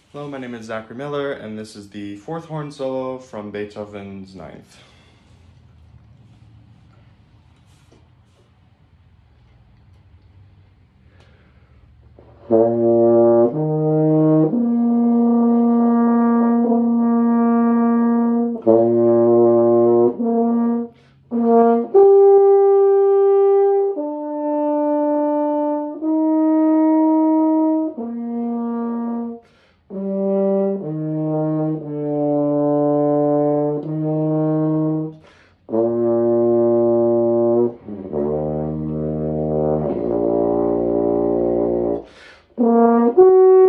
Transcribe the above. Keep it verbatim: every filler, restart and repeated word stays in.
Hello, my name is Zachary Miller, and this is the fourth horn solo from Beethoven's Ninth. Thank you.